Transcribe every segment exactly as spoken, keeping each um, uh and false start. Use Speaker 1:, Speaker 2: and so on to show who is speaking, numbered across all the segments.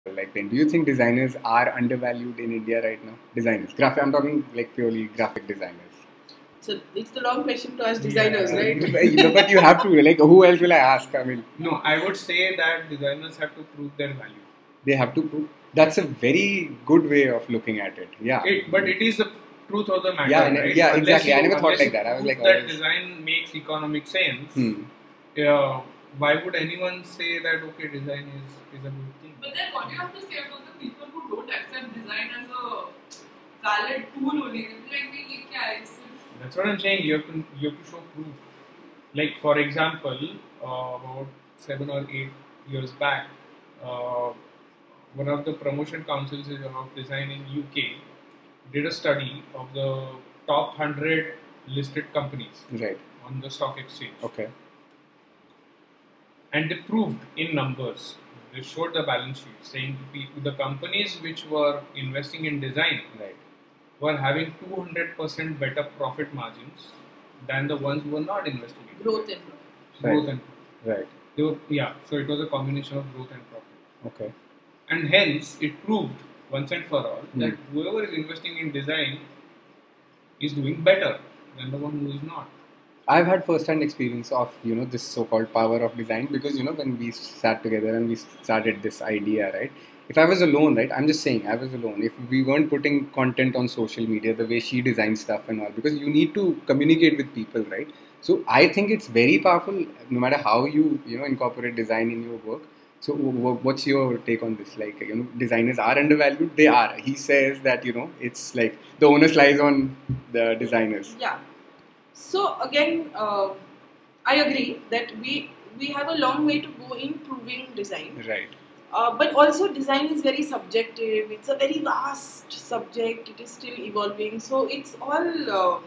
Speaker 1: Like, then do you think designers are undervalued in India right now? Designers, graphic. I'm talking like purely graphic designers.
Speaker 2: So it's the wrong question to ask designers,
Speaker 1: Yeah.
Speaker 2: right?
Speaker 1: But, but you have to. Like, who else will I ask? I mean,
Speaker 3: No, I would say that designers have to prove their value.
Speaker 1: they have to prove. That's a very good way of looking at it. Yeah.
Speaker 3: It, but it is the truth of the matter.
Speaker 1: Yeah, and-
Speaker 3: right?
Speaker 1: yeah,
Speaker 3: Unless
Speaker 1: exactly. I
Speaker 3: you-
Speaker 1: never thought
Speaker 3: unless
Speaker 1: like
Speaker 3: you
Speaker 1: that. I was
Speaker 3: prove
Speaker 1: like,
Speaker 3: that
Speaker 1: always-
Speaker 3: design makes economic sense.
Speaker 1: Hmm.
Speaker 3: Yeah, why would anyone say that okay, design is, is a good thing?
Speaker 4: But then what do you have to say about the people who don't accept design as a valid tool only? Like, we ये क्या है इससे?
Speaker 3: That's what I'm saying. You have to you have to show proof. Like for example, uh, about seven or eight years back, uh, one of the promotion councils of design in U K did a study of the top hundred listed companies
Speaker 1: Right.
Speaker 3: on the stock exchange,
Speaker 1: Okay.
Speaker 3: and they proved in numbers. They showed the balance sheet saying the people, the companies which were investing in design
Speaker 1: Right.
Speaker 3: were having two hundred percent better profit margins than the ones who were not investing in
Speaker 2: Growth
Speaker 3: design.
Speaker 2: and profit.
Speaker 3: growth
Speaker 1: Right.
Speaker 3: and profit.
Speaker 1: Right.
Speaker 3: They were, yeah, so it was a combination of growth and profit.
Speaker 1: Okay.
Speaker 3: And hence, it proved once and for all
Speaker 1: Hmm.
Speaker 3: that whoever is investing in design is doing better than the one who is not.
Speaker 1: I've had first-hand experience of you know this so-called power of design because you know when we sat together and we started this idea, right? If I was alone, right? I'm just saying I was alone. If we weren't putting content on social media the way she designs stuff and all, because you need to communicate with people, right? So I think it's very powerful, no matter how you you know incorporate design in your work. So w- w- what's your take on this? Like you know, designers are undervalued. They are. He says that you know it's like the onus lies on the designers.
Speaker 2: Yeah. So again, uh, I agree that we we have a long way to go in proving design.
Speaker 1: Right.
Speaker 2: Uh, but also design is very subjective. It's a very vast subject. It is still evolving. So it's all um,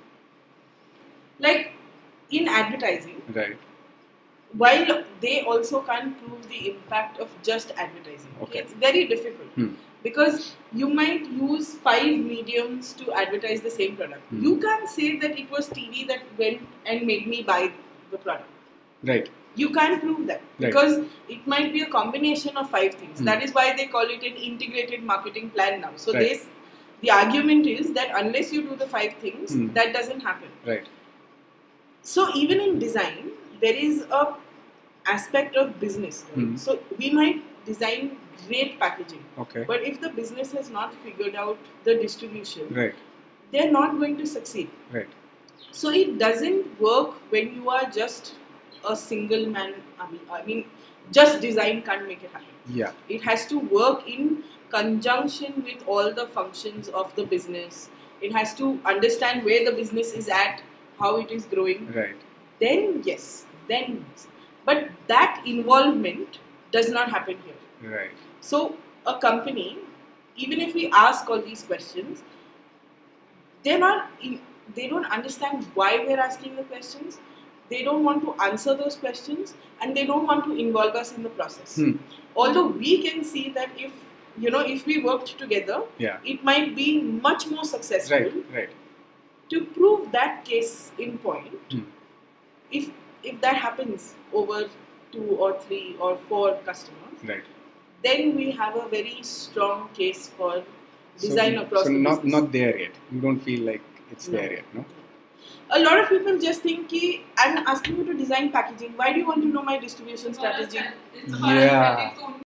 Speaker 2: like in advertising.
Speaker 1: Right.
Speaker 2: While they also can't prove the impact of just advertising.
Speaker 1: Okay.
Speaker 2: It's very difficult.
Speaker 1: Hmm.
Speaker 2: Because you might use five mediums to advertise the same product.
Speaker 1: Hmm.
Speaker 2: You can't say that it was T V that went and made me buy the product.
Speaker 1: Right.
Speaker 2: You can't prove that
Speaker 1: Right.
Speaker 2: because it might be a combination of five things.
Speaker 1: Hmm.
Speaker 2: That is why they call it an integrated marketing plan now. So
Speaker 1: Right.
Speaker 2: this, the argument is that unless you do the five things,
Speaker 1: Hmm.
Speaker 2: that doesn't happen.
Speaker 1: Right.
Speaker 2: So even in design, there is a aspect of business. Right?
Speaker 1: Hmm.
Speaker 2: So we might design great packaging,
Speaker 1: Okay.
Speaker 2: but if the business has not figured out the distribution,
Speaker 1: Right.
Speaker 2: they're not going to succeed.
Speaker 1: Right.
Speaker 2: So it doesn't work when you are just a single man. I mean, I mean, just design can't make it happen.
Speaker 1: Yeah.
Speaker 2: It has to work in conjunction with all the functions of the business. It has to understand where the business is at, how it is growing.
Speaker 1: Right.
Speaker 2: Then yes, then yes. But that involvement does not happen here.
Speaker 1: Right.
Speaker 2: So a company, even if we ask all these questions, they're not. In, they don't understand why we're asking the questions. They don't want to answer those questions, and they don't want to involve us in the process.
Speaker 1: Hmm.
Speaker 2: Although we can see that if you know if we worked together,
Speaker 1: Yeah.
Speaker 2: it might be much more successful.
Speaker 1: Right. Right.
Speaker 2: To prove that case in point,
Speaker 1: Hmm.
Speaker 2: if if that happens over two or three or four customers,
Speaker 1: Right.
Speaker 2: then we have a very strong case for
Speaker 1: So,
Speaker 2: design across
Speaker 1: so
Speaker 2: the
Speaker 1: not
Speaker 2: business.
Speaker 1: not there yet. You don't feel like it's
Speaker 2: No.
Speaker 1: there yet, no?
Speaker 2: A lot of people just think ki, I'm asking you to design packaging. Why do you want to know my distribution
Speaker 4: It's about
Speaker 2: strategy?
Speaker 4: aesthetic- It's about
Speaker 1: Yeah.
Speaker 4: aesthetics only.